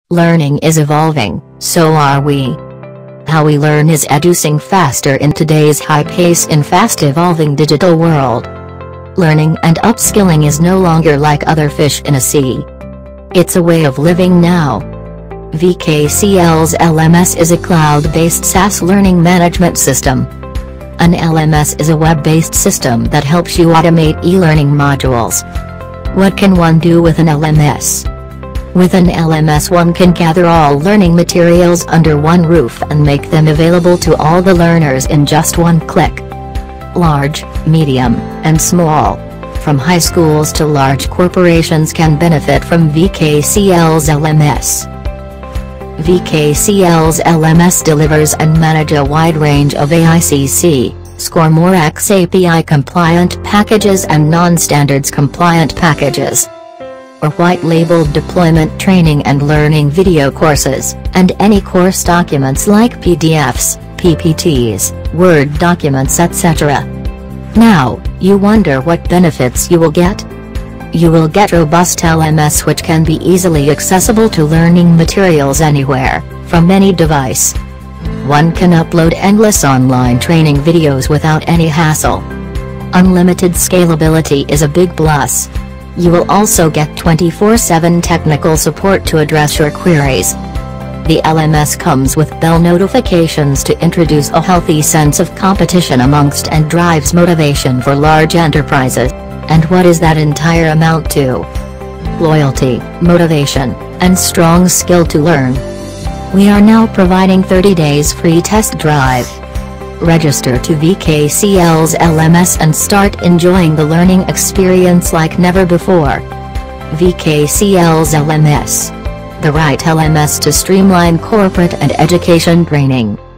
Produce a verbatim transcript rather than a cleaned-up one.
Learning is evolving, so are we. How we learn is educing faster in today's high-paced and fast-evolving digital world. Learning and upskilling is no longer like other fish in a sea. It's a way of living now. V K C L's L M S is a cloud-based SaaS learning management system. An L M S is a web-based system that helps you automate e-learning modules. What can one do with an L M S? With an L M S, one can gather all learning materials under one roof and make them available to all the learners in just one click. Large, medium, and small, from high schools to large corporations, can benefit from V K C L's L M S. V K C L's L M S delivers and manages a wide range of A I C C, Score More X A P I compliant packages and non-standards compliant packages, or white-labeled deployment training and learning video courses, and any course documents like P D Fs, P P Ts, Word documents, et cetera. Now, you wonder what benefits you will get? You will get robust L M S which can be easily accessible to learning materials anywhere, from any device. One can upload endless online training videos without any hassle. Unlimited scalability is a big plus. You will also get twenty-four seven technical support to address your queries. The L M S comes with bell notifications to introduce a healthy sense of competition amongst and drives motivation for large enterprises. And what is that entire amount to? Loyalty, motivation, and strong skill to learn. We are now providing thirty days free test drive. Register to V K C L's L M S and start enjoying the learning experience like never before. V K C L's L M S. The right L M S to streamline corporate and education training.